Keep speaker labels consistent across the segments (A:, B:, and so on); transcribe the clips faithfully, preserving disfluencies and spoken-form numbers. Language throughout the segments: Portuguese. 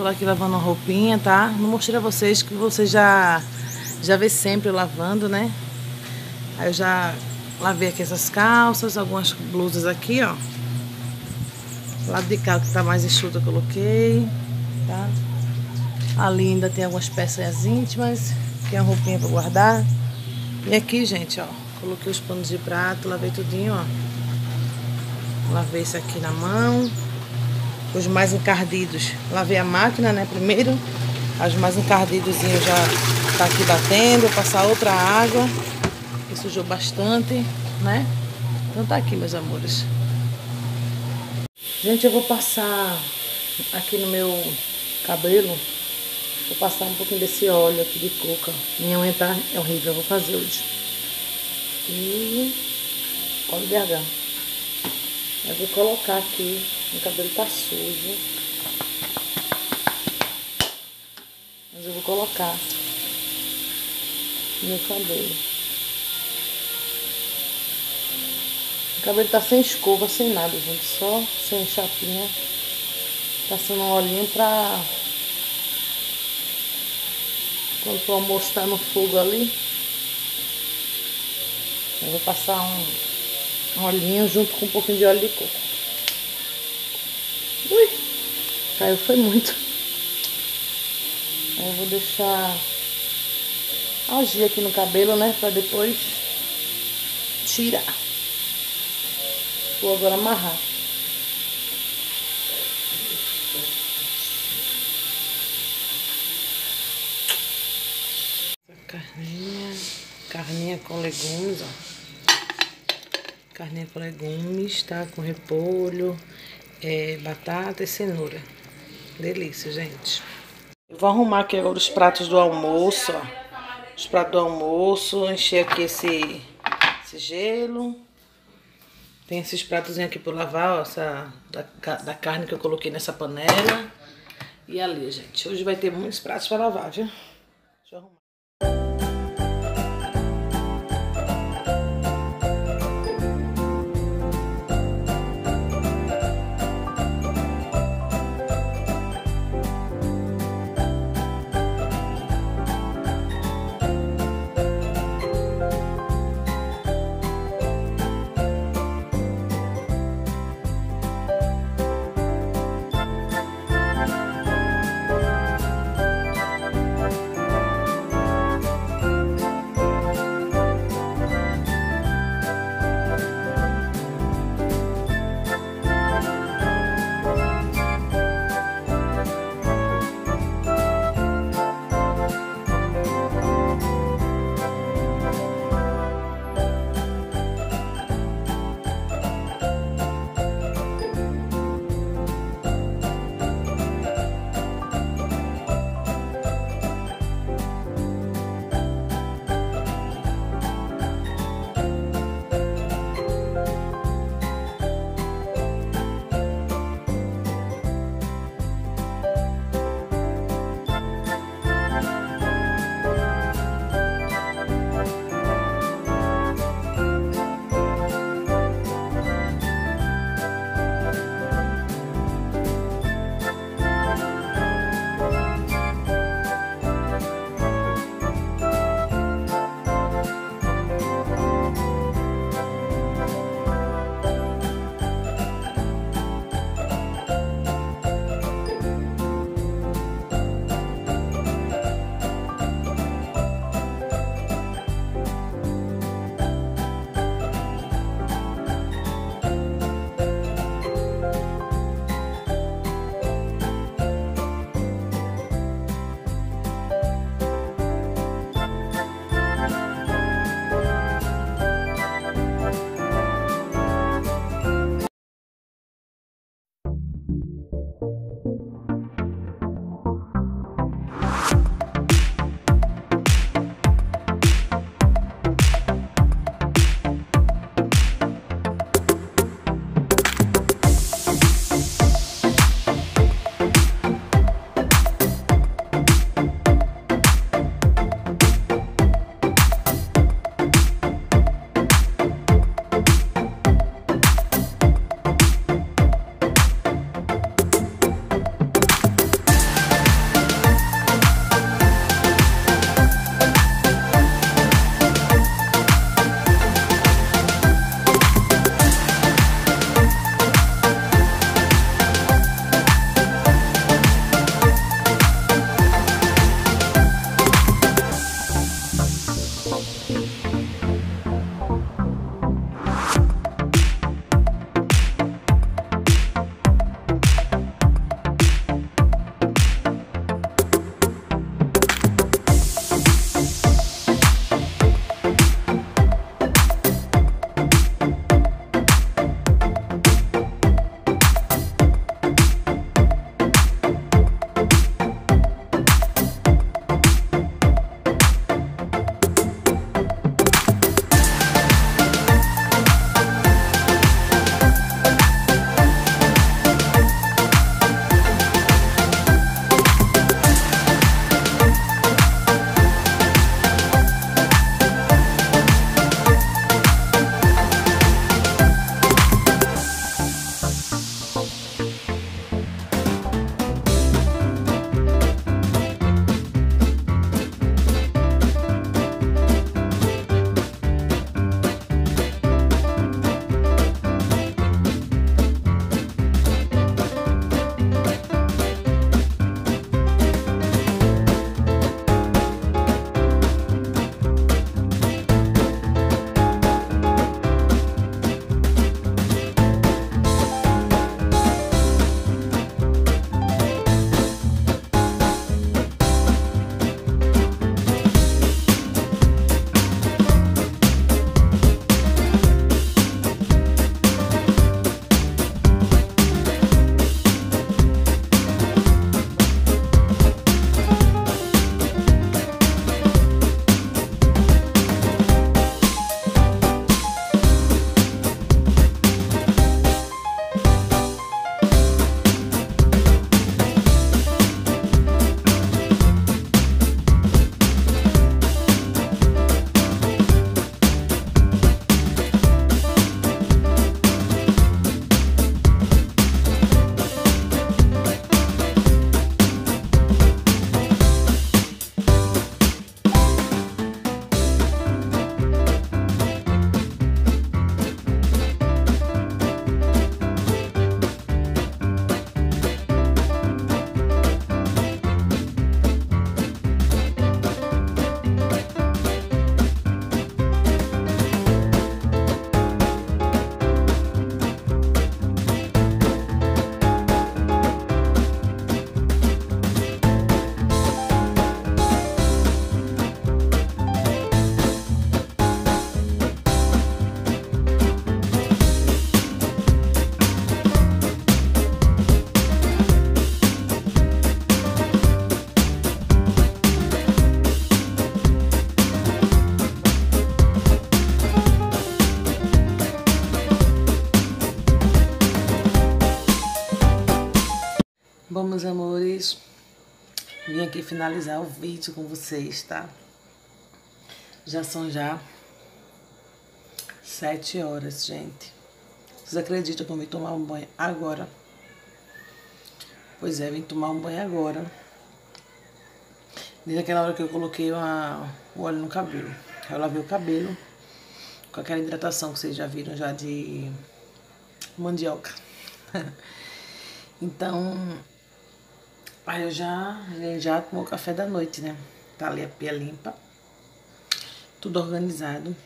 A: Tô aqui lavando uma roupinha, tá? Não mostrei a vocês que vocês já, já vê sempre eu lavando, né? Aí eu já lavei aqui essas calças, algumas blusas aqui, ó. Lado de cá que tá mais enxuto eu coloquei, tá? Ali ainda tem algumas peças íntimas, que é uma roupinha pra guardar. E aqui, gente, ó, coloquei os panos de prato, lavei tudinho, ó. Lavei isso aqui na mão. Os mais encardidos, lavei a máquina, né, primeiro. Os mais encardidos eu já tá aqui batendo. Vou passar outra água, que sujou bastante, né? Então tá aqui, meus amores. Gente, eu vou passar aqui no meu cabelo. Vou passar um pouquinho desse óleo aqui de coco. Minha unha tá é horrível, eu vou fazer hoje. E óleo de argan. Eu vou colocar aqui. Meu cabelo tá sujo. Mas eu vou colocar no meu cabelo. O cabelo tá sem escova, sem nada, gente. Só sem chapinha. Passando um olhinho pra... Quando o almoço tá no fogo ali. Eu vou passar um, um olhinho junto com um pouquinho de óleo de coco. Ui! Caiu, foi muito. Aí eu vou deixar agir aqui no cabelo, né? Pra depois tirar. Vou agora amarrar. Carninha, carninha com legumes, ó. Carninha com legumes, tá? Com repolho, é, batata e cenoura. Delícia, gente. Eu vou arrumar aqui agora os pratos do almoço, ó. Os pratos do almoço, encher aqui esse, esse gelo. Tem esses pratos aqui pra lavar, ó, essa, da, da carne que eu coloquei nessa panela. E ali, gente. Hoje vai ter muitos pratos pra lavar, viu? Deixa eu arrumar. Bom, meus amores, vim aqui finalizar o vídeo com vocês, tá? Já são já sete horas, gente. Vocês acreditam que eu vim tomar um banho agora? Pois é, vim tomar um banho agora. Desde aquela hora que eu coloquei uma, o óleo no cabelo. Eu lavei o cabelo com aquela hidratação que vocês já viram já de mandioca. Então, aí eu já, já tomou o café da noite, né? Tá ali a pia limpa. Tudo organizado.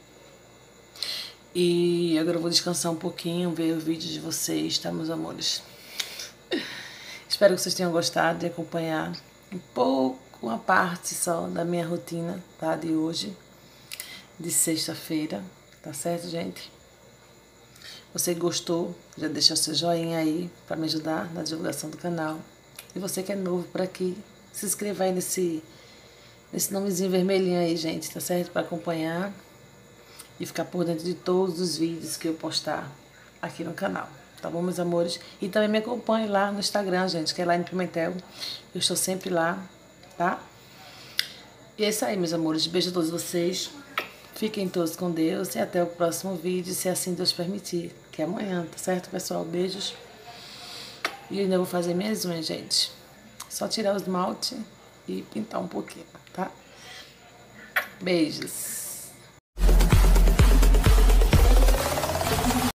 A: E agora eu vou descansar um pouquinho, ver o vídeo de vocês, tá, meus amores? Espero que vocês tenham gostado de acompanhar um pouco, uma parte só da minha rotina, tá? De hoje, de sexta-feira, tá certo, gente? Você gostou, já deixa seu joinha aí pra me ajudar na divulgação do canal. E você que é novo por aqui, se inscreva aí nesse, nesse nomezinho vermelhinho aí, gente, tá certo? Pra acompanhar e ficar por dentro de todos os vídeos que eu postar aqui no canal. Tá bom, meus amores? E também me acompanhe lá no Instagram, gente, que é Elaine Pimentel. Eu estou sempre lá, tá? E é isso aí, meus amores. Beijo a todos vocês. Fiquem todos com Deus e até o próximo vídeo, se assim Deus permitir. Que é amanhã, tá certo, pessoal? Beijos. E eu ainda vou fazer minhas unhas, gente. Só tirar o esmalte e pintar um pouquinho, tá? Beijos.